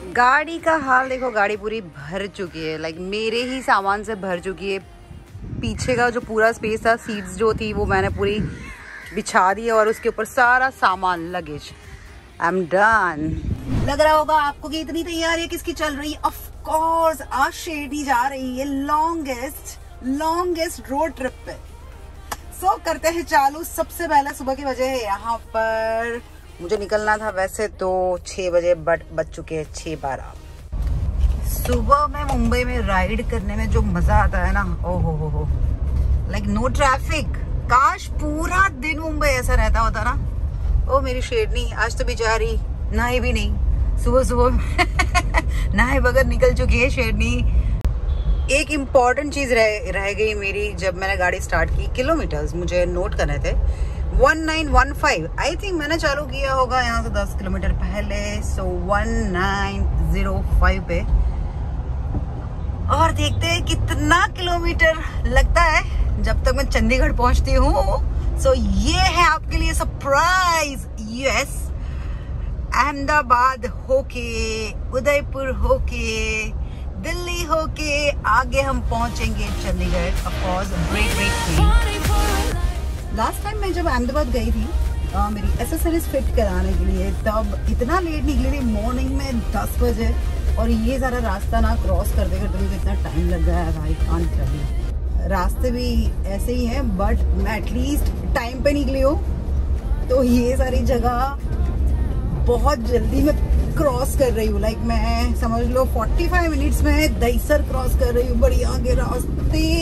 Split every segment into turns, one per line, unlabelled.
गाड़ी का हाल देखो, गाड़ी पूरी भर चुकी है, लाइक मेरे ही सामान से भर चुकी है। पीछे का जो पूरा स्पेस था, सीट्स जो थी वो मैंने पूरी बिछा दी और उसके ऊपर सारा सामान, लगेज। I am done. लग रहा होगा आपको कि इतनी तैयारी किसकी चल रही है। ऑफ कोर्स आज शिरडी जा रही है लॉन्गेस्ट रोड ट्रिप पे। सो करते हैं चालू। सबसे पहले सुबह की वजह है यहाँ पर मुझे निकलना था वैसे तो 6 बजे, बट बज चुके हैं 6:12। सुबह में मुंबई में राइड करने में जो मजा आता है ना, ओ हो, लाइक नो ट्रैफिक। काश पूरा दिन मुंबई ऐसा रहता होता ना। ओ मेरी शेरनी आज तो बेचारी नहाई भी नहीं, सुबह नहाए बगैर निकल चुकी है शेरनी। एक इम्पॉर्टेंट चीज रह गई मेरी जब मैंने गाड़ी स्टार्ट की। किलोमीटर्स मुझे नोट करने थे। 1915 आई थिंक मैंने चालू किया होगा यहाँ से 10 किलोमीटर पहले। सो 1905 पे, और देखते हैं कितना किलोमीटर लगता है जब तक मैं चंडीगढ़ पहुंचती हूँ। सो ये है आपके लिए सरप्राइज। यस, अहमदाबाद होके, उदयपुर होके, दिल्ली होके आगे हम पहुंचेंगे Chandigarh. Of course break. Last time मैं जब अहमदाबाद गई थी मेरी एसेसरीज फिट कराने के लिए, तब इतना लेट निकली थी मॉर्निंग में 10 बजे, और ये सारा रास्ता ना क्रॉस करते करते मुझे इतना टाइम लग गया है भाई, कांट टेल। रास्ते भी ऐसे ही हैं, बट मैं एटलीस्ट टाइम पे निकली हूँ। तो ये सारी जगह बहुत जल्दी मैं क्रॉस कर रही हूँ। लाइक मैं समझ लो 45 मिनट्स में दहीसर क्रॉस कर रही हूँ। बढ़िया के रास्ते।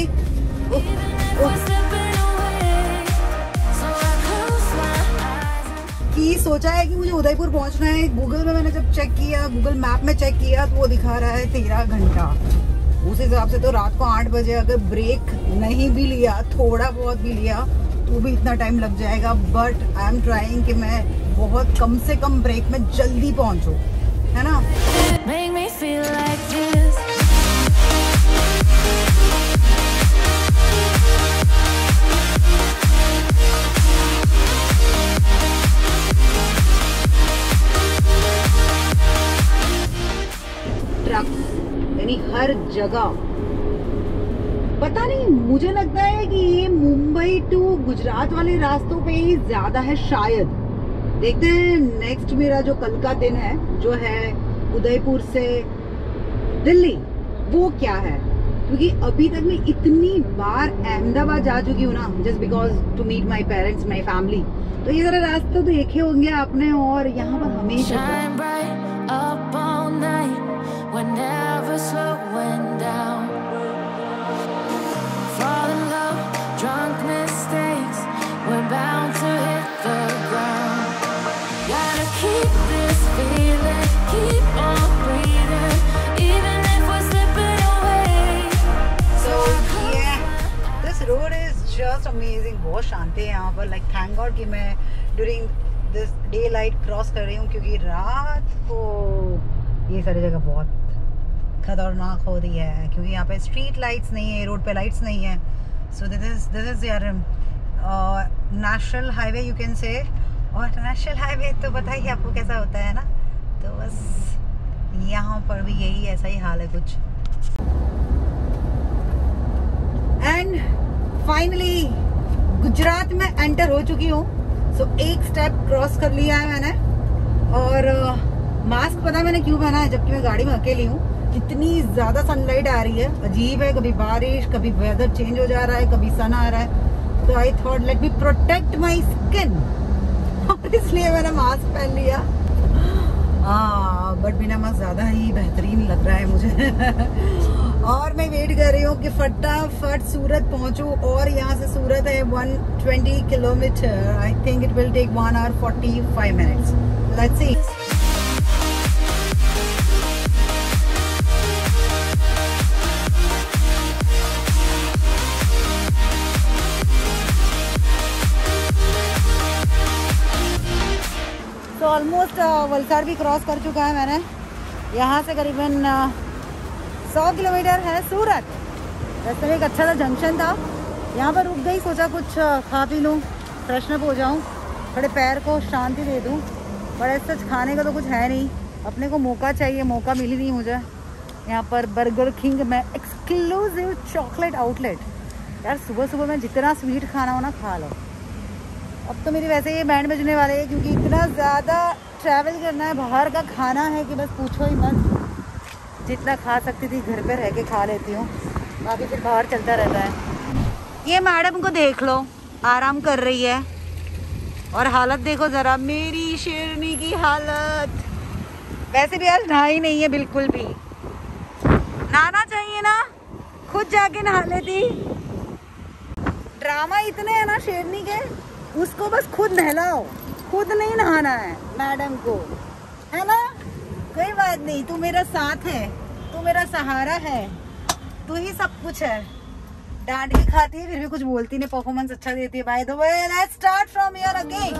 कि सोचा है कि मुझे उदयपुर पहुंचना है। गूगल में मैंने जब चेक किया, गूगल मैप में चेक किया, तो वो दिखा रहा है 13 घंटा। उस हिसाब से तो रात को 8 बजे अगर ब्रेक नहीं भी लिया, थोड़ा बहुत भी लिया, तो भी इतना टाइम लग जाएगा। बट आई एम ट्राइंग कि मैं बहुत कम से कम ब्रेक में जल्दी पहुंचूं, है ना। यानी हर जगह, पता नहीं, मुझे लगता है कि ये मुंबई टू गुजरात वाले रास्तों पे ही ज्यादा है शायद। देखते हैं नेक्स्ट मेरा जो कल का दिन है, जो है उदयपुर से दिल्ली, वो क्या है। क्योंकि अभी तक मैं इतनी बार अहमदाबाद जा चुकी हूँ ना, just because to meet my parents, my family. तो ये सारे रास्ते तो देखे होंगे आपने, और यहाँ पर हमेशा
Never slowing down. Fall in love, drunk mistakes, we're bound to hit the ground. Gotta keep this feeling, keep on breathing, even if we're slipping away.
So yeah, this road is just amazing. बहुत शांति है यहाँ पर। Like thank God कि मैं during this daylight cross कर रही हूँ, क्योंकि रात को ये सारी जगह बहुत खतरनाक हो रही है, क्योंकि यहाँ पे स्ट्रीट लाइट्स नहीं है, रोड पे लाइट्स नहीं है। सो दिस इज यार national highway you can say. और नेशनल हाईवे तो पता ही आपको कैसा होता है ना। तो बस यहाँ पर भी यही ऐसा ही हाल है कुछ। एंड फाइनली गुजरात में एंटर हो चुकी हूँ। सो एक स्टेप क्रॉस कर लिया है मैंने। और मास्क पता है मैंने क्यों पहना है, जबकि मैं गाड़ी में अकेली हूँ। इतनी ज्यादा सनलाइट आ रही है, अजीब है। कभी बारिश, कभी वेदर चेंज हो जा रहा है, कभी सन आ रहा है। तो I thought let me protect my skin, और इसलिए मैंने मास्क पहन लिया। बट बिना मास्क ज्यादा ही बेहतरीन लग रहा है मुझे। और मैं वेट कर रही हूँ कि फटाफट सूरत पहुंचूं। और यहाँ से सूरत है 120 kilometre. I think it will take 1 hour 45 minutes. Let's see. तो ऑलमोस्ट वलसाड़ भी क्रॉस कर चुका है मैंने। यहाँ से करीबन 100 किलोमीटर है सूरत। रास्ते में एक अच्छा सा जंक्शन था, यहाँ पर रुक गई। सोचा कुछ खा पी लूँ, फ्रेशन अप हो जाऊँ, थोड़े पैर को शांति दे दूँ। पर ऐसा खाने का तो कुछ है नहीं, अपने को मौका चाहिए, मौका मिली नहीं मुझे। यहाँ पर बर्गर किंग में एक्सक्लूसिव चॉकलेट आउटलेट। यार सुबह सुबह में जितना स्वीट खाना हो ना खा लो। अब तो मेरी वैसे ये बैंड बजने वाले हैं क्योंकि इतना ज़्यादा ट्रैवल करना है, बाहर का खाना है कि बस पूछो ही मत। जितना खा सकती थी घर पे रह के खा लेती हूँ, बाकी फिर बाहर चलता रहता है। ये मैडम को देख लो, आराम कर रही है। और हालत देखो ज़रा मेरी शेरनी की हालत। वैसे भी आज नहा ही नहीं है बिल्कुल भी। नहाना चाहिए ना, खुद जाके नहा लेती। ड्रामा इतने हैं ना शेरनी के, उसको बस खुद नहलाओ, खुद नहीं नहाना है मैडम को, है ना। कोई बात नहीं, तू मेरा साथ है, तू मेरा सहारा है, तू ही सब कुछ है। डांट भी खाती है फिर भी कुछ बोलती नहीं, परफॉर्मेंस अच्छा देती है। By the way let's start from here again.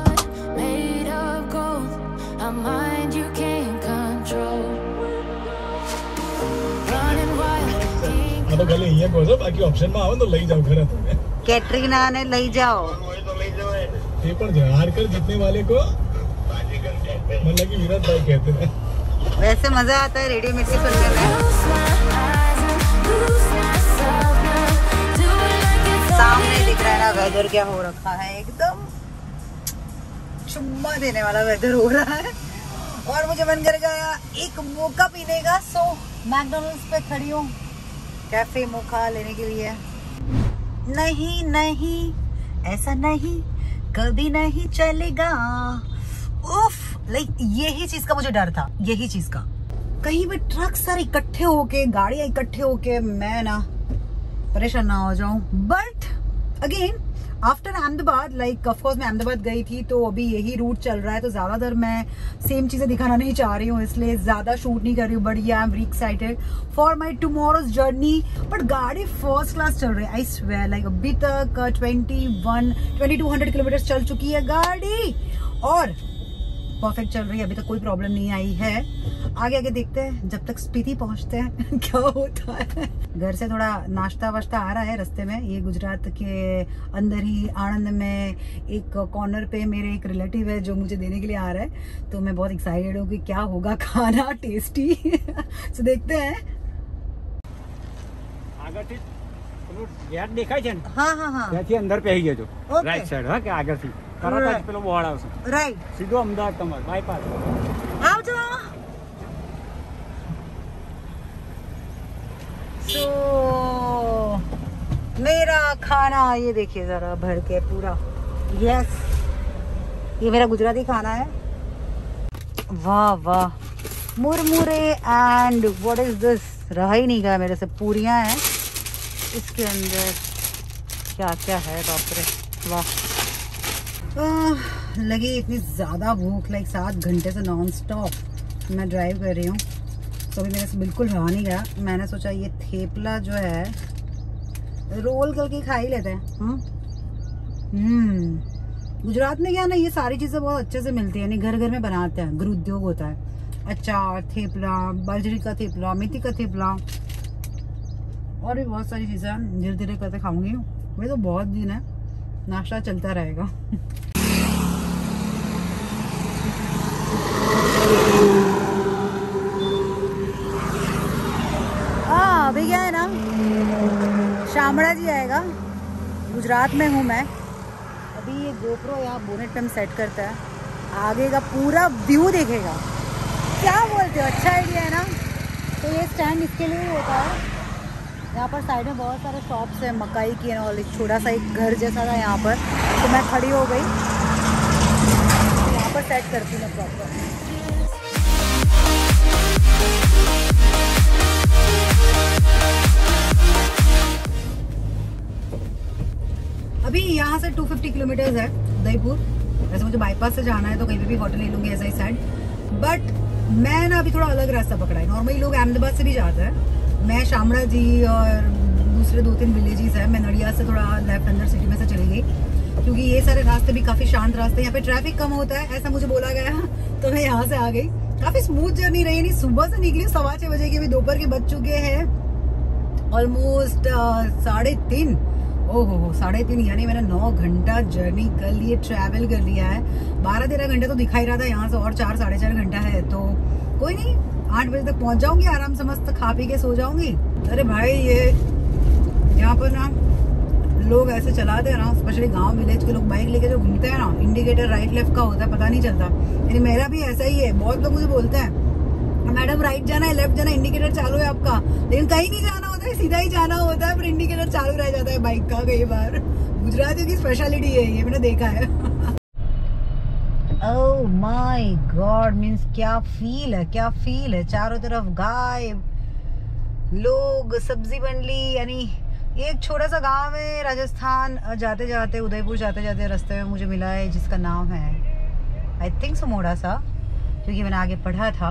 तो गले ये बोलो बाकी ऑप्शन में आओ तो ले जाओ घर तुम्हें।
कैटरीना ने ले जाओ।
ये पर जहार कर जितने वाले को मतलब कि विराट भाई कहते हैं।
वैसे मजा आता है रेडियो मिर्ची सुनने में। सामने दिख रहा है ना वेदर क्या हो रखा है, एकदम चुम्मा देने वाला वेदर हो रहा है। और मुझे मन कर गया एक मोका पीने का, सो मैकडॉनल्ड्स पे खड़ी हूँ कैफे मोका लेने के लिए। नहीं नहीं ऐसा नहीं कभी नहीं चलेगा। उफ, लाइक यही चीज का मुझे डर था, यही चीज का। कहीं भी ट्रक सारे इकट्ठे होके, गाड़ियां इकट्ठे होके मैं ना परेशान ना हो जाऊं। But again after Ahmedabad, like of course मैं अहमदाबाद गई थी तो अभी यही रूट चल रहा है, तो ज्यादातर मैं सेम चीजें दिखाना नहीं चाह रही हूँ, इसलिए ज्यादा शूट नहीं कर रही हूँ। But I am very excited for my tomorrow's journey. But गाड़ी फर्स्ट क्लास चल रही है, आई स्वेयर। लाइक अभी तक 2200 किलोमीटर चल चुकी है गाड़ी और परफेक्ट चल रही है, अभी तक कोई प्रॉब्लम नहीं आई है। आगे आगे देखते हैं जब तक स्पीति पहुंचते हैं क्या होता है। घर से थोड़ा नाश्ता वाश्ता आ रहा है रास्ते में। ये गुजरात के अंदर ही आणंद में एक कॉर्नर पे मेरे एक रिलेटिव है जो मुझे देने के लिए आ रहा है, तो मैं बहुत एक्साइटेड हूँ कि क्या होगा खाना टेस्टी। तो देखते हैं। हाँ हाँ हाँ
अंदर पे ही जो राइट साइड है आगे से पेलो बोर्ड आवशे,
राइट
सीधो अमदावाद तमार बायपास
आवजो। सो मेरा खाना ये देखिए जरा भर के पूरा। यस, ये मेरा गुजराती खाना है। वाह वाह, मुरमुरे एंड व्हाट इज दिस, रहा ही नहीं गया मेरे से। पूरियां हैं इसके अंदर, क्या क्या है बाप रे, वाह। लगी इतनी ज़्यादा भूख, लाइक 7 घंटे से नॉन स्टॉप मैं ड्राइव कर रही हूँ, तो अभी मेरे से बिल्कुल रहा नहीं गया। मैंने सोचा ये थेपला जो है रोल करके खा ही लेते हैं। गुजरात में क्या ना, ये सारी चीज़ें बहुत अच्छे से मिलती है, यानी घर घर में बनाते हैं, गृह उद्योग होता है। अचार, थेपला, बाजरी का थेपला, मेथी का थेपला और भी बहुत सारी चीज़ें धीरे धीरे करते खाऊंगी। वही तो बहुत दिन है, नाश्ता चलता रहेगा। हाँ अभी क्या है ना, शामड़ा जी आएगा। गुजरात में हूँ मैं अभी। ये गोप्रो यहाँ बोनेट पे हम सेट करता है, आगे का पूरा व्यू देखेगा। क्या बोलते हो, अच्छा आइडिया है ना। तो ये स्टैंड इसके लिए ही होता है। यहाँ पर साइड में बहुत सारे शॉप्स हैं मकाई की और एक छोटा सा एक घर जैसा था यहाँ पर, तो मैं खड़ी हो गई, तो यहाँ पर सेट करती हूँ प्रॉपर। अभी यहाँ से 250 किलोमीटर है उदयपुर। वैसे मुझे बाईपास से जाना है तो कहीं पे भी होटल ले लूंगी ऐसा ही साइड। बट मैं ना अभी थोड़ा अलग रास्ता पकड़ा है। नॉर्मली लोग अहमदाबाद से भी जाते हैं, मैं शामड़ा जी और दूसरे 2-3 विलेजेस है, मैं नडिया से थोड़ा लेफ्ट अंदर सिटी में से चली गई क्योंकि ये सारे रास्ते भी काफी शांत रास्ते, यहाँ पे ट्रैफिक कम होता है ऐसा मुझे बोला गया, तो मैं यहाँ से आ गई। काफी स्मूथ जर्नी रही। नहीं सुबह से निकली 6:15 बजे की, अभी दोपहर के बज चुके हैं ऑलमोस्ट 3:30। ओहो 3:30, यानी मैंने 9 घंटा जर्नी कर लिए, ट्रैवल कर लिया है। 12-13 घंटे तो दिखाई रहा था, यहाँ से और 4-4.5 घंटा है, तो कोई नहीं, 8 बजे तक पहुंच जाऊंगी आराम से, मस्त खा पी के सो जाऊंगी। अरे भाई ये यहाँ पर ना लोग ऐसे चलाते हैं ना, स्पेशली गांव विलेज के लोग बाइक लेके जो घूमते हैं ना, इंडिकेटर राइट लेफ्ट का होता है, पता नहीं चलता। यानी मेरा भी ऐसा ही है, बहुत लोग मुझे बोलते हैं मैडम राइट जाना है, लेफ्ट जाना है, इंडिकेटर चालू है आपका, लेकिन कहीं नहीं जाना होता है, सीधा ही जाना होता है, पर इंडिकेटर चालू रह जाता है बाइक का कई बार। गुजरातियों की स्पेशलिटी है ये, मैंने देखा है। ओह माय गॉड, मींस क्या फील है, क्या फील है, चारों तरफ गाय, लोग, सब्जी मंडी। यानी एक छोटा सा गांव है राजस्थान, जाते जाते उदयपुर जाते जाते रास्ते में मुझे मिला है, जिसका नाम है आई थिंक सो मोड़ासा, क्योंकि मैंने आगे पढ़ा था।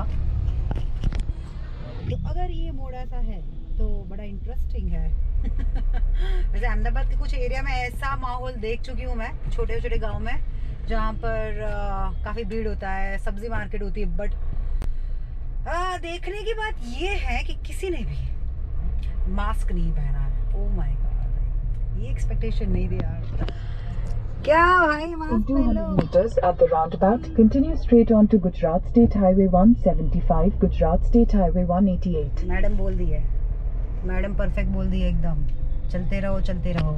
तो अगर ये मोड़ासा है तो बड़ा इंटरेस्टिंग है। वैसे अहमदाबाद के कुछ एरिया में ऐसा माहौल देख चुकी हूँ मैं, छोटे छोटे गांव में, जहाँ पर काफी भीड़ होता है, सब्जी मार्केट होती है, बट देखने की बात ये है कि किसी ने भी मास्क नहीं पहना है। ओह माय गॉड, ये एक्सपेक्टेशन नहीं थी यार। क्या भाई, मास्क पहन लो।
200 meters at the roundabout, continue straight on to Gujarat State Highway 175, Gujarat State Highway 188.
Madam बोल दी है, मैडम परफेक्ट बोल दी है एकदम। चलते रहो चलते रहो।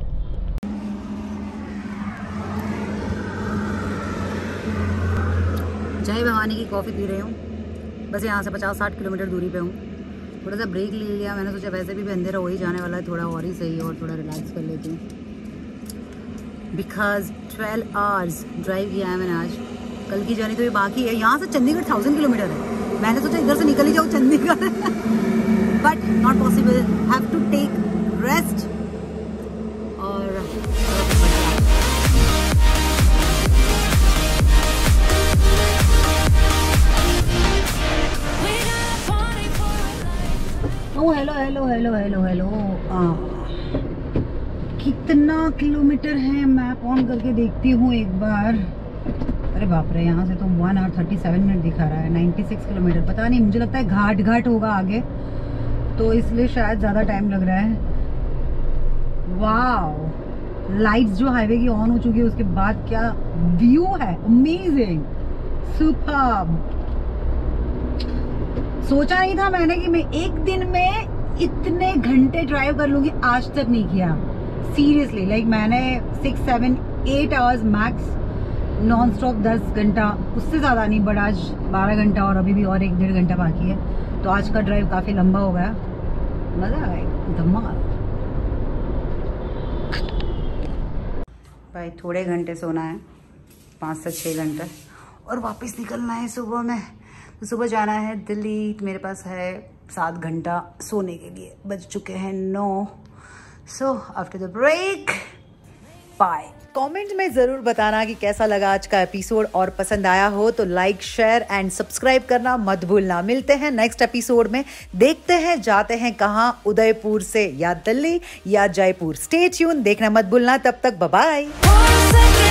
जय भवानी की कॉफ़ी पी रही हूँ, बस यहाँ से 50-60 किलोमीटर दूरी पे हूँ। थोड़ा सा ब्रेक ले लिया मैंने, सोचा वैसे भी अंधेरा हो ही जाने वाला है, थोड़ा और ही सही और थोड़ा रिलैक्स कर लेती हूँ। बिकॉज 12 आवर्स ड्राइव किया है मैंने आज, कल की जर्नी तो ये बाकी है। यहाँ से चंडीगढ़ 1000 किलोमीटर है, मैंने सोचा इधर से निकल ही जाऊँ Chandigarh, but not possible, have to take rest. और oh hello hello hello hello hello, कितना किलोमीटर है, मैप ऑन करके देखती हूँ एक बार। अरे बाप रे, यहाँ से तो 1 hour 37 मिनट दिखा रहा है, 96 किलोमीटर। पता नहीं, मुझे लगता है घाट घाट होगा आगे, तो इसलिए शायद ज़्यादा टाइम लग रहा है। वाह, लाइट्स जो हाईवे की ऑन हो चुकी है, उसके बाद क्या व्यू है, अमेजिंग, सुपर्ब। सोचा नहीं था मैंने कि मैं एक दिन में इतने घंटे ड्राइव कर लूँगी, आज तक नहीं किया सीरियसली। लाइक मैंने 6, 7, 8 आवर्स मैक्स नॉन स्टॉप 10 घंटा, उससे ज़्यादा नहीं, बट आज 12 घंटा और अभी भी और 1-1.5 घंटा बाकी है, तो आज का ड्राइव काफ़ी लंबा हो गया। मज़ा आया, धमाल। भाई थोड़े घंटे सोना है, 5 से 6 घंटे, और वापस निकलना है सुबह में। तो सुबह जाना है दिल्ली, मेरे पास है 7 घंटा सोने के लिए, बज चुके हैं 9। So after the break, bye. Comment में ज़रूर बताना कि कैसा लगा आज का एपिसोड, और पसंद आया हो तो लाइक, शेयर एंड सब्सक्राइब करना मत भूलना। मिलते हैं नेक्स्ट एपिसोड में, देखते हैं जाते हैं कहाँ, उदयपुर से या दिल्ली या जयपुर। स्टे ट्यून, देखना मत भूलना। तब तक बाय बाय।